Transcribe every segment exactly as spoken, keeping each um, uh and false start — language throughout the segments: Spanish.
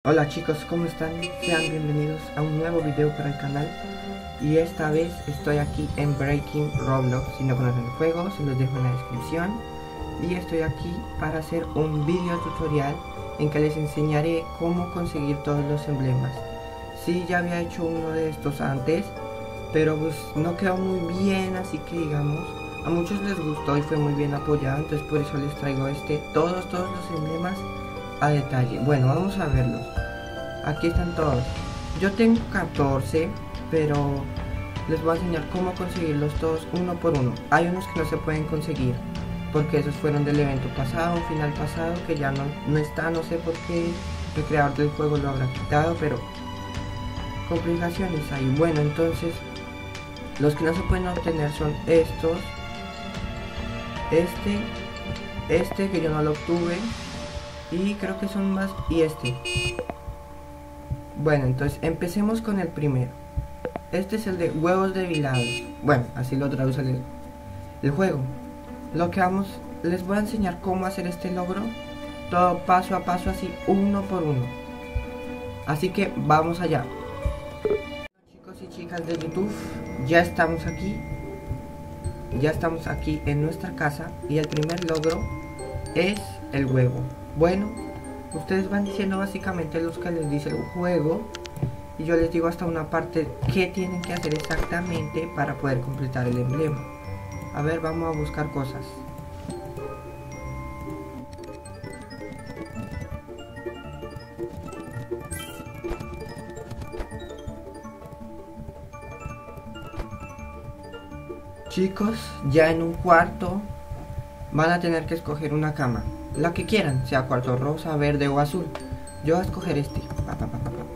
Hola chicos, ¿cómo están? Sean bienvenidos a un nuevo video para el canal. Y esta vez estoy aquí en Breaking Roblox. Si no conocen el juego, se los dejo en la descripción. Y estoy aquí para hacer un video tutorial en que les enseñaré cómo conseguir todos los emblemas. Sí, ya había hecho uno de estos antes, pero pues no quedó muy bien, así que digamos, a muchos les gustó y fue muy bien apoyado. Entonces por eso les traigo este, todos, todos los emblemas a detalle. Bueno, vamos a verlos. Aquí están todos. Yo tengo catorce, pero les voy a enseñar cómo conseguirlos todos uno por uno. Hay unos que no se pueden conseguir porque esos fueron del evento pasado, un final pasado que ya no, no está, no sé por qué el creador del juego lo habrá quitado, pero complicaciones hay. Bueno, entonces los que no se pueden obtener son estos, este, este que yo no lo obtuve, y creo que son más, y este. Bueno, entonces empecemos con el primero. Este es el de huevos debilados. Bueno, así lo traduce el, el juego. Lo que vamos, les voy a enseñar cómo hacer este logro, todo paso a paso, así uno por uno. Así que vamos allá. Chicos y chicas de YouTube, ya estamos aquí. Ya estamos aquí en nuestra casa y el primer logro es el huevo. Bueno, ustedes van diciendo básicamente los que les dice el juego y yo les digo hasta una parte que tienen que hacer exactamente para poder completar el emblema. A ver, vamos a buscar cosas. Chicos, ya en un cuarto van a tener que escoger una cama, la que quieran, sea cuarto rosa, verde o azul. Yo voy a escoger este. Pa, pa, pa, pa, pa.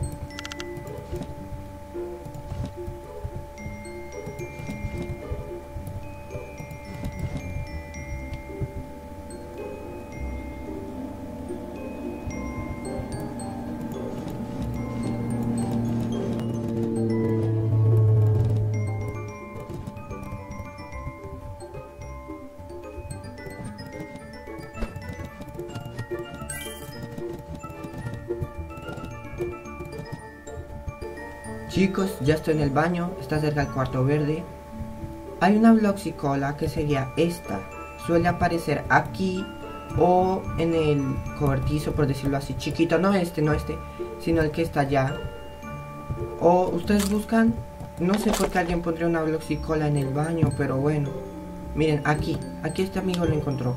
Chicos, ya estoy en el baño, está cerca del cuarto verde. Hay una bloxicola que sería esta. Suele aparecer aquí o en el cobertizo, por decirlo así, chiquito. No este, no este, sino el que está allá. O ustedes buscan, no sé por qué alguien pondría una bloxicola en el baño, pero bueno. Miren, aquí, aquí este amigo lo encontró.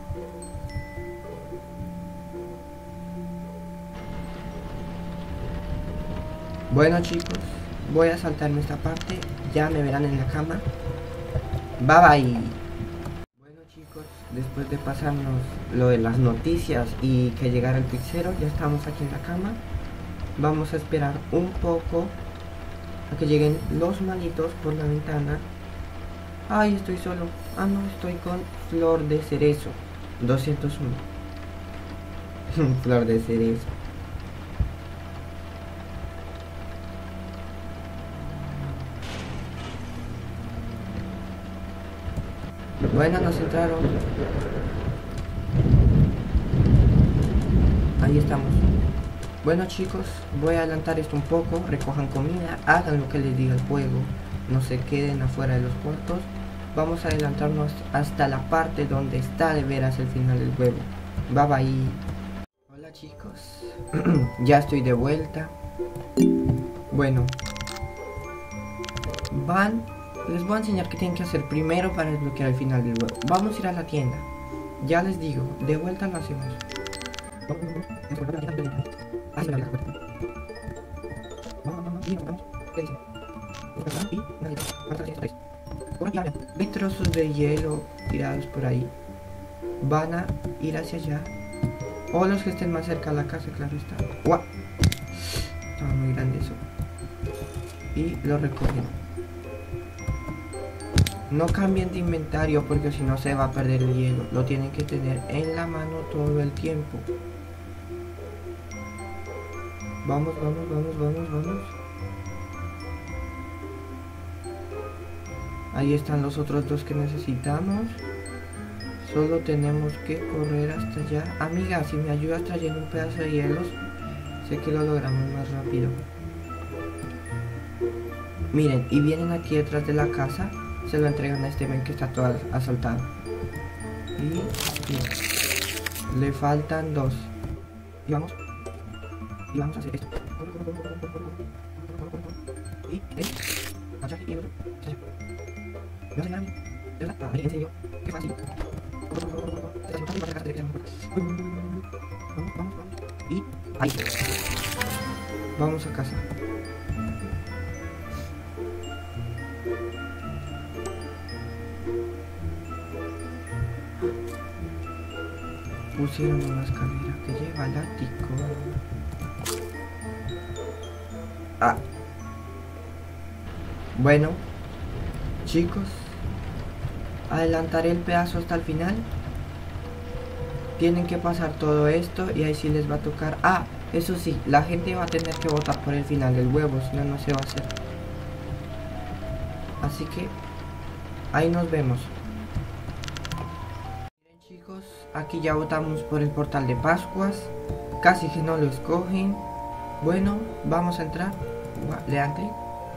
Bueno chicos, voy a saltarme esta parte, ya me verán en la cama. Bye bye. Bueno chicos, después de pasarnos lo de las noticias y que llegara el pixero, ya estamos aquí en la cama. Vamos a esperar un poco a que lleguen los manitos por la ventana. Ay, estoy solo. Ah, no, estoy con Flor de Cerezo doscientos uno. Flor de Cerezo. Bueno, nos entraron. Ahí estamos. Bueno chicos, voy a adelantar esto un poco. Recojan comida, hagan lo que les diga el juego, no se queden afuera de los cuartos. Vamos a adelantarnos hasta la parte donde está de veras el final del juego. Bye bye. Hola chicos, ya estoy de vuelta. Bueno, van, les voy a enseñar qué tienen que hacer primero para desbloquear el final del juego. Vamos a ir a la tienda. Ya les digo, de vuelta lo hacemos. Hay trozos de hielo tirados por ahí. Van a ir hacia allá. O los que estén más cerca a la casa, claro está. ¡Guau! Estaba muy grande eso. Y lo recogen. No cambien de inventario porque si no se va a perder el hielo. Lo tienen que tener en la mano todo el tiempo. Vamos, vamos, vamos, vamos, vamos. Ahí están los otros dos que necesitamos. Solo tenemos que correr hasta allá. Amiga, si me ayudas trayendo un pedazo de hielos, Sé que lo logramos más rápido. Miren, y vienen aquí detrás de la casa. Se lo entregan a este men que está todo asaltado. Y, y le faltan dos. Y vamos. Y vamos a hacer esto. Y, eh. Allá, y otro. Allá. ¿Me vas a enseñar a mí? ¿De verdad? Ah, en serio. Qué fácil. Vamos, vamos, vamos. Y ahí. Vamos a casa. Pusieron una escalera que lleva al ático. Ah. Bueno, chicos, adelantaré el pedazo hasta el final. Tienen que pasar todo esto y ahí sí les va a tocar. Ah, eso sí, la gente va a tener que votar por el final del huevo, si no, no se va a hacer. Así que ahí nos vemos. Miren, chicos, aquí ya votamos por el portal de Pascuas. Casi que no lo escogen. Bueno, vamos a entrar. Le dan clic.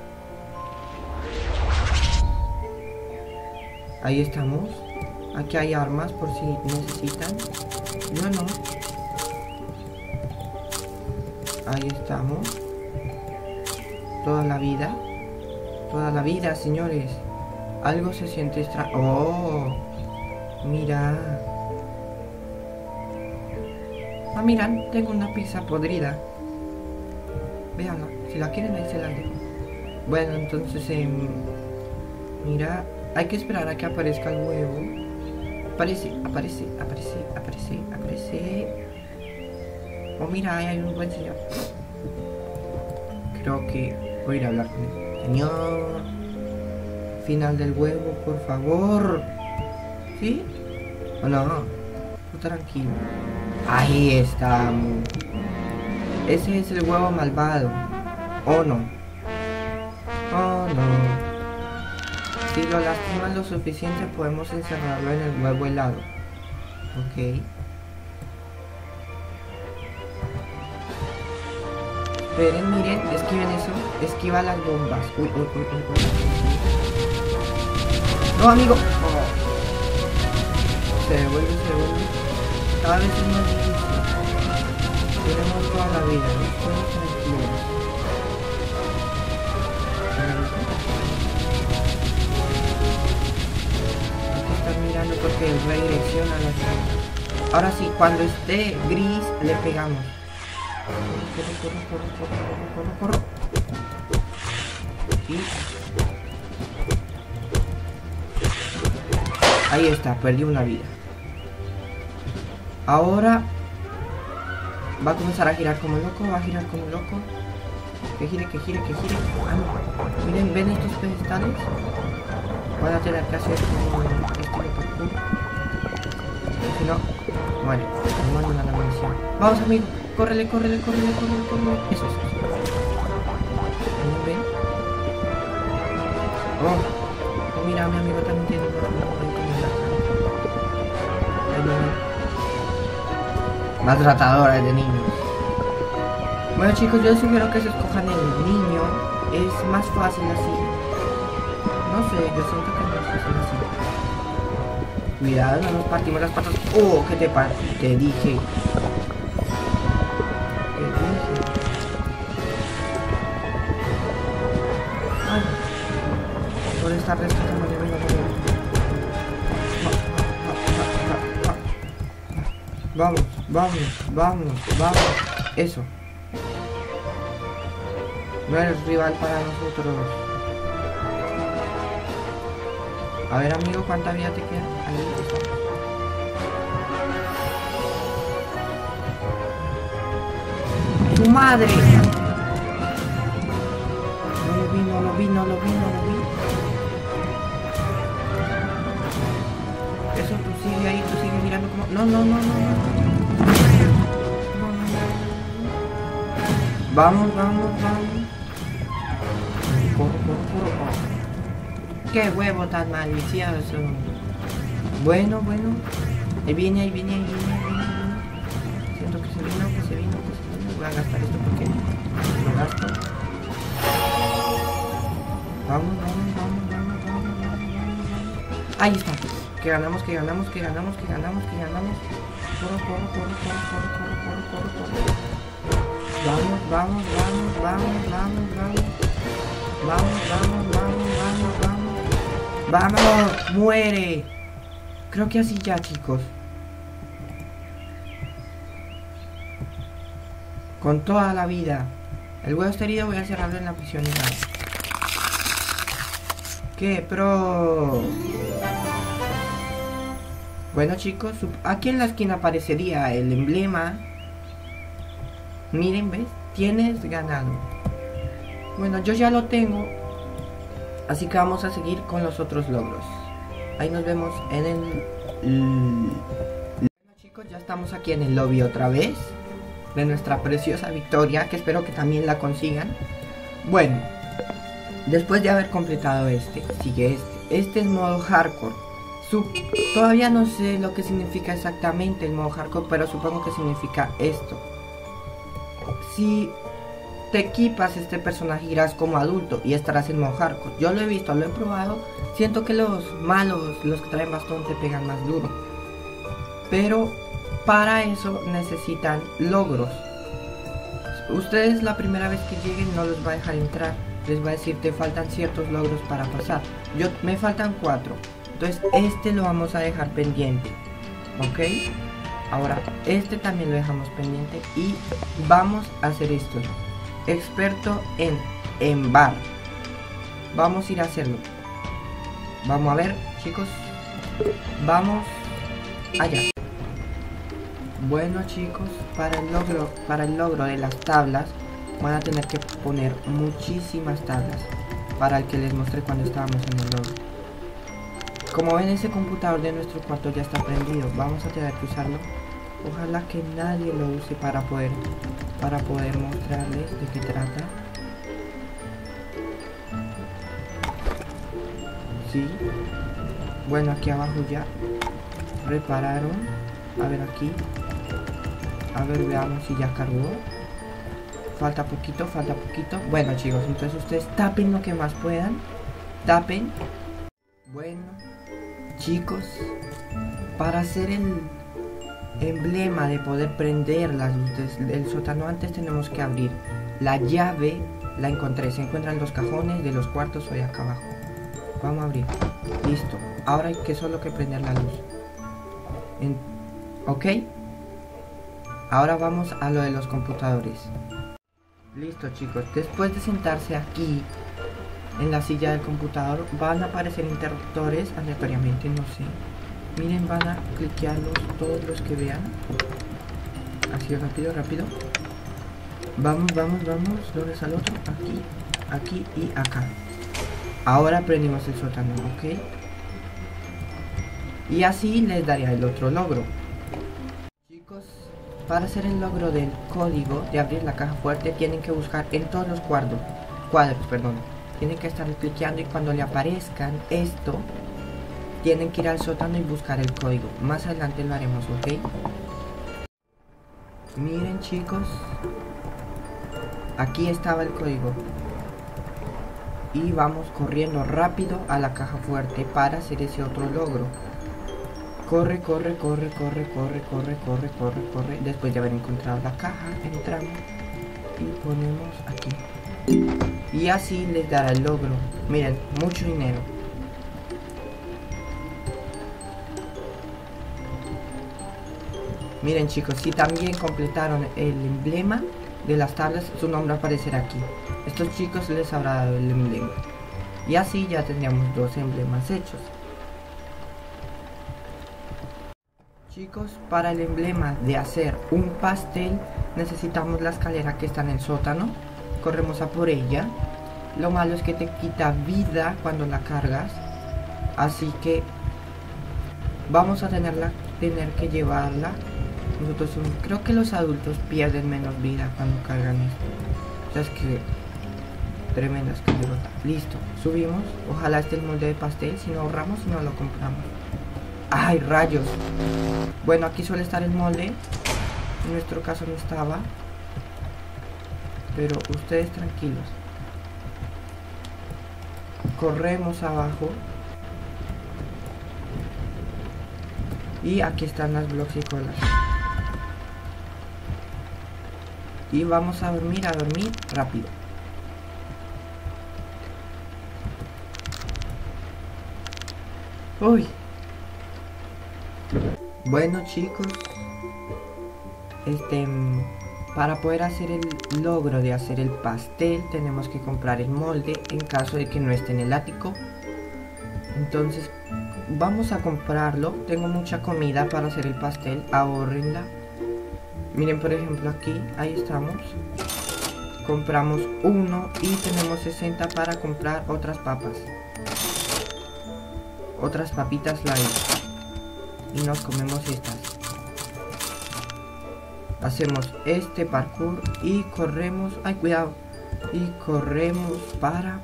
Ahí estamos. Aquí hay armas por si necesitan. Yo no. Ahí estamos. Toda la vida. Toda la vida, señores. Algo se siente extraño. Oh, mira. Ah, miran, tengo una pizza podrida. Veanla, si la quieren ahí se la dejo. Bueno, entonces, eh, mira, hay que esperar a que aparezca el huevo. Aparece, aparece, aparece, aparece, aparece. Oh, mira, ahí hay un buen señor. Creo que voy a ir a hablar con él. Señor, final del huevo, por favor. ¿Sí? ¿O no? Tú tranquilo. Ahí estamos. Ese es el huevo malvado. ¿O no? Oh, no. Si lo lastiman lo suficiente, podemos encerrarlo en el huevo helado. Ok. Esperen, miren, esquiven eso. Esquiva las bombas. Uy, uy, uy, uy, uy. No, amigo. Oh. Se devuelve, se devuelve. Cada vez es más difícil. Tenemos toda la vida, ¿no? Todos tranquilos. Hay que estar mirando porque redirecciona la zona. Ahora sí, cuando esté gris, le pegamos. Corre, corre, corre, corre, corre, corre, corre. Y... ahí está, perdí una vida. Ahora... va a comenzar a girar como loco, va a girar como loco. Que gire, que gire, que gire. Ah, no. Miren, ¿ven estos pedestales? Van a tener que hacer como estilo parkour. Si no, muere. No mando una munición. Vamos, amigo. Córrele, córrele, córrele, córrele, córrele. Eso, eso, eso. ¿Ven? Oh. Oh, mira, mi amigo también tiene una munición. Maltratadoras de niños. Bueno, chicos, yo les sugiero que se escojan el niño. Es más fácil así. No sé, yo siento que no es fácil así. Cuidado, no nos partimos las patas. Oh, ¿qué te pasa? Te dije. Te dije. Ay. Por estar rescatando de venga, vamos, vamos, vamos, vamos. Eso. No eres rival para nosotros. A ver, amigo, ¿cuánta vida te queda? Ahí está. ¡Tu madre! No lo vi, no lo vi, no lo vi, no lo vi. Eso, tú sigue ahí, tú sigue mirando como... No, no, no, no, no. Vamos, vamos, vamos. Corre, corre, corre. Qué huevo tan malicioso. Bueno, bueno. Ahí viene, ahí viene, ahí viene, ahí viene. Siento que se vino, que se vino, que se vino. voy a gastar esto porque lo gasto. Vamos, vamos, vamos, vamos, vamos, vamos, vamos. Ahí está. Que ganamos, que ganamos, que ganamos, que ganamos, que ganamos. Corro, corro, corro, corro, corro, corro, corro, corro, corro. Vamos, vamos, vamos, vamos, vamos, vamos. Vamos, vamos, vamos, vamos, vamos. ¡Vamos! ¡Muere! Creo que así ya, chicos. Con toda la vida. El huevo está herido, voy a cerrarlo en la prisión y nada. ¡Qué pro! Bueno, chicos, aquí en la esquina aparecería el emblema. Miren, ¿ves? Tienes ganado. Bueno, yo ya lo tengo. Así que vamos a seguir con los otros logros. Ahí nos vemos en el... Bueno, chicos, ya estamos aquí en el lobby otra vez de nuestra preciosa victoria, que espero que también la consigan. Bueno, después de haber completado este, sigue este. Este es modo hardcore. Sub Todavía no sé lo que significa exactamente el modo hardcore, pero supongo que significa esto. Si te equipas este personaje irás como adulto y estarás en modo hardcore. Yo lo he visto, lo he probado. Siento que los malos, los que traen bastón, te pegan más duro. Pero para eso necesitan logros. Ustedes la primera vez que lleguen no los va a dejar entrar. Les va a decir te faltan ciertos logros para pasar. Yo me faltan cuatro. Entonces este lo vamos a dejar pendiente. ¿Ok? Ahora este también lo dejamos pendiente. Y vamos a hacer esto. Experto en embar. Vamos a ir a hacerlo. Vamos a ver, chicos. Vamos allá. Bueno, chicos, para el logro, para el logro de las tablas van a tener que poner muchísimas tablas. Para el que les mostré cuando estábamos en el logro. Como ven, ese computador de nuestro cuarto ya está prendido. Vamos a tener que usarlo. Ojalá que nadie lo use para poder para poder mostrarles de qué trata. Sí. Bueno, aquí abajo ya repararon. A ver aquí. A ver, veamos si ya cargó. Falta poquito, falta poquito. Bueno, chicos, entonces ustedes tapen lo que más puedan. Tapen. Bueno, chicos, para hacer el emblema de poder prender las luces del sótano, antes tenemos que abrir la llave. La encontré, se encuentran los cajones de los cuartos hoy acá abajo. Vamos a abrir. Listo. Ahora hay que solo que prender la luz. En... Ok. Ahora vamos a lo de los computadores. Listo, chicos. Después de sentarse aquí en la silla del computador, van a aparecer interruptores aleatoriamente, no sé. Miren, van a cliquearlos todos los que vean. Así, rápido, rápido. Vamos, vamos, vamos. ¿Dónde está el otro? Aquí, aquí y acá. Ahora prendimos el sótano, ¿ok? Y así les daría el otro logro. Chicos, para hacer el logro del código de abrir la caja fuerte, tienen que buscar en todos los cuadros, cuadros, perdón. Tienen que estar cliqueando y cuando le aparezcan esto, tienen que ir al sótano y buscar el código. Más adelante lo haremos, ¿ok? Miren, chicos. Aquí estaba el código. Y vamos corriendo rápido a la caja fuerte para hacer ese otro logro. Corre, corre, corre, corre, corre, corre, corre, corre, corre. Después de haber encontrado la caja, entramos y ponemos aquí. Y así les dará el logro. Miren, mucho dinero. Miren, chicos, si también completaron el emblema de las tablas, su nombre aparecerá aquí. Estos chicos les habrá dado el emblema. Y así ya tendríamos dos emblemas hechos. Chicos, para el emblema de hacer un pastel necesitamos la escalera que está en el sótano. Corremos a por ella. Lo malo es que te quita vida cuando la cargas. Así que vamos a tenerla, tener que llevarla. Nosotros creo que los adultos pierden menos vida cuando cargan esto. O sea, es que tremenda escalerota. Listo, subimos. Ojalá esté el molde de pastel. Si no ahorramos, no lo compramos. ¡Ay, rayos! Bueno, aquí suele estar el molde. En nuestro caso no estaba. pero ustedes tranquilos. Corremos abajo. Y aquí están las bloxicolas. Y vamos a dormir, a dormir rápido. Uy. Bueno, chicos, este para poder hacer el logro de hacer el pastel tenemos que comprar el molde en caso de que no esté en el ático. Entonces vamos a comprarlo. Tengo mucha comida para hacer el pastel, ahórrenla. Miren, por ejemplo, aquí, ahí estamos. Compramos uno y tenemos sesenta para comprar otras papas. Otras papitas light. Y nos comemos estas. Hacemos este parkour y corremos. Ay, cuidado. Y corremos para...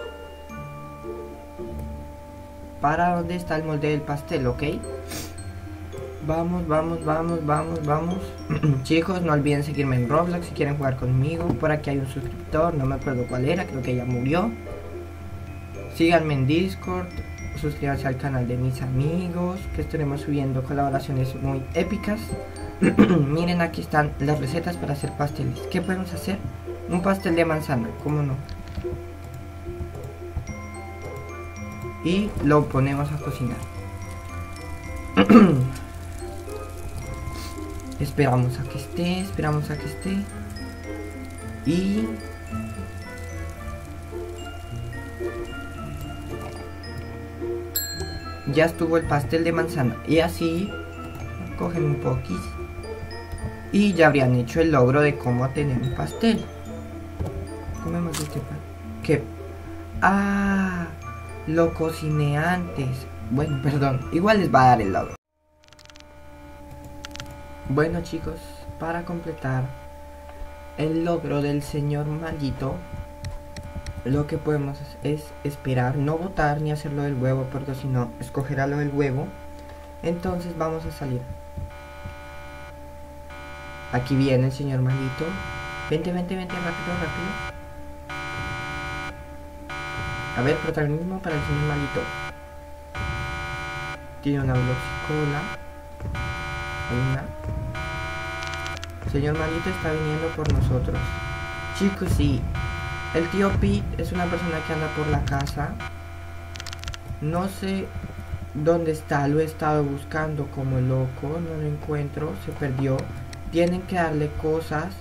Para donde está el molde del pastel, ¿ok? Vamos, vamos, vamos, vamos, vamos. Chicos, no olviden seguirme en Roblox si quieren jugar conmigo. Por aquí hay un suscriptor, no me acuerdo cuál era, creo que ya murió. Síganme en Discord. Suscríbanse al canal de mis amigos, que estaremos subiendo colaboraciones muy épicas. Miren, aquí están las recetas para hacer pasteles. ¿Qué podemos hacer? Un pastel de manzana, ¿cómo no? Y lo ponemos a cocinar. Esperamos a que esté, esperamos a que esté. Y... ya estuvo el pastel de manzana. Y así cogen un poquito y ya habrían hecho el logro de cómo tener un pastel. Comemos este pan. ¿Qué? Ah, lo cociné antes. Bueno, perdón, igual les va a dar el logro. Bueno, chicos, para completar el logro del señor maldito, lo que podemos es esperar, no botar ni hacerlo del huevo, porque si no escogerá lo del huevo. Entonces vamos a salir. Aquí viene el señor maldito. Vente, vente, vente, rápido, rápido. A ver, protagonismo para el señor maldito. Tiene una bloxicola. Una. El señor maldito está viniendo por nosotros. Chicos, sí. El tío Pete es una persona que anda por la casa. No sé dónde está, lo he estado buscando como loco, no lo encuentro, se perdió. Tienen que darle cosas.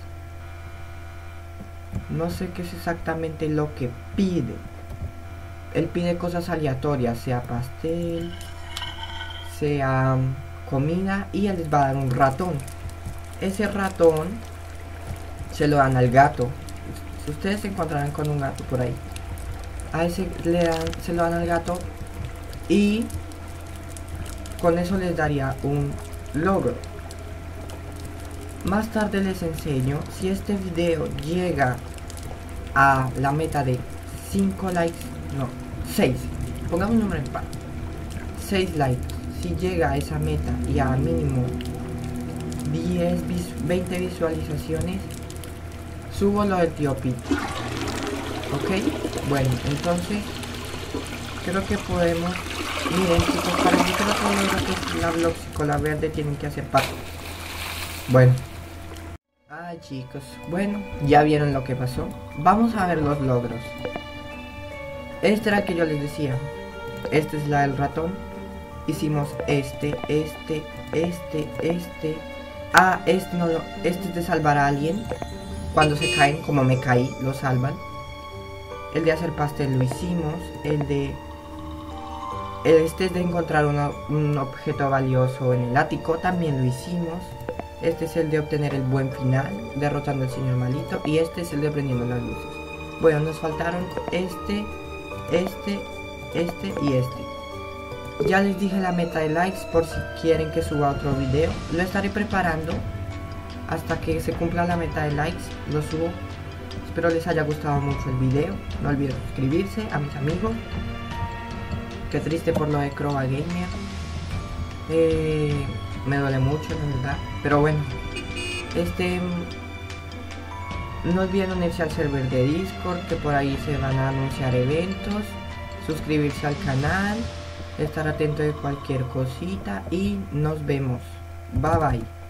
No sé qué es exactamente lo que pide. Él pide cosas aleatorias, sea pastel, sea comida, y él les va a dar un ratón. Ese ratón se lo dan al gato. Si ustedes se encontrarán con un gato por ahí, a ese le dan, se lo dan al gato, y con eso les daría un logro. Más tarde les enseño. Si este video llega a la meta de cinco likes, no, seis, pongamos un número en par, seis likes. Si llega a esa meta y a mínimo diez, veinte visualizaciones, subo lo del tío Pete. Ok, bueno, entonces creo que podemos. Miren, chicos, para que creo que la bloxicola verde tienen que hacer paso. Bueno. Ay, chicos, bueno, ya vieron lo que pasó. Vamos a ver los logros. Este era el que yo les decía. Este es la del ratón. Hicimos este, este, este, este. Ah, este no lo, este es de salvar a alguien. Cuando se caen, como me caí, lo salvan. El de hacer pastel lo hicimos. El de... Este es de encontrar una, un objeto valioso en el ático. También lo hicimos. Este es el de obtener el buen final, derrotando al señor malito. Y este es el de prendiendo las luces. Bueno, nos faltaron este, este, este y este. Ya les dije la meta de likes por si quieren que suba otro video. Lo estaré preparando hasta que se cumpla la meta de likes. Lo subo. Espero les haya gustado mucho el video. No olviden suscribirse a mis amigos. Qué triste por lo de Croba Gamer. Eh, me duele mucho, la verdad. Pero bueno. Este... no olviden unirse al server de Discord, que por ahí se van a anunciar eventos, suscribirse al canal, estar atento de cualquier cosita y nos vemos. Bye bye.